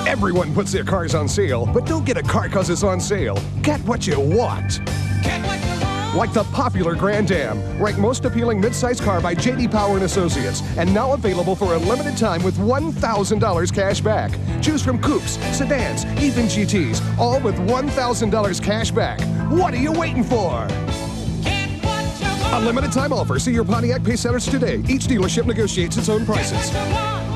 Everyone puts their cars on sale, but don't get a car because it's on sale. Get what you want. Get what you want. Like the popular Grand Am, ranked most appealing midsize car by J.D. Power and Associates, and now available for a limited time with $1,000 cash back. Choose from coupes, sedans, even GTs, all with $1,000 cash back. What are you waiting for? Get what you want. A limited time offer. See your Pontiac Pace Centers today. Each dealership negotiates its own prices. Get what you want.